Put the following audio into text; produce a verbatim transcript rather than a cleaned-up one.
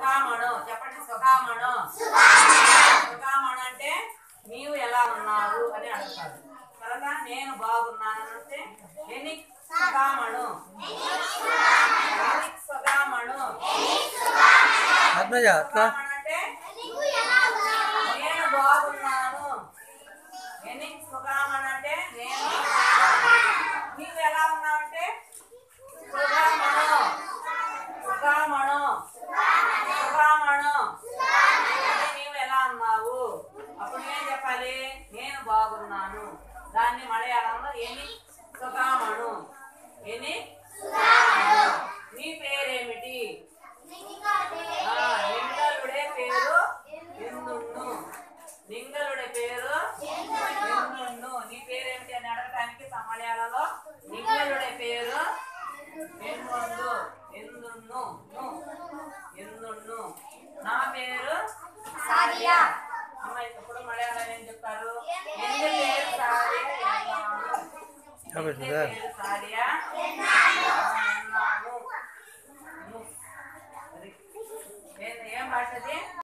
సుఖామణు చెప్పండి. సుఖామణు సుఖామణు అంటే నీవు ఎలా ఉన్నావు అని అడుగుతారు కదా. నేను బాగున్నాను అంటే ఎన్ని సుఖామణు సుఖామణు అంటే నేను బాగున్నాను. ఎన్ని సుఖామణు అంటే నేను నీవు ఎలా ఉన్నావు అంటే సుఖామణు సుఖామణు సుఖామణు అంటే నీవు ఎలా ఉన్నావు. అప్పుడు ఏం చెప్పాలి? నేను బాగున్నాను. దాన్ని మలయాళంలో ఎని సుఖామణు ఎని నీ పేరేమిటి? నింగలుడే పేరు ఎందున్ను. నింగలుడే పేరు ఎందున్ను. నీ పేరేమిటి అని అడగటానికి మలయాళంలో నింగలుడే పేరు ఎందున్ను ఎందున్ను ఎందున్ను. నా పేరు సారియా. అమ్మాయి ఇప్పుడు మలయాళం ఏం చెప్తారు? ఎందు పేరు సారియా సారియా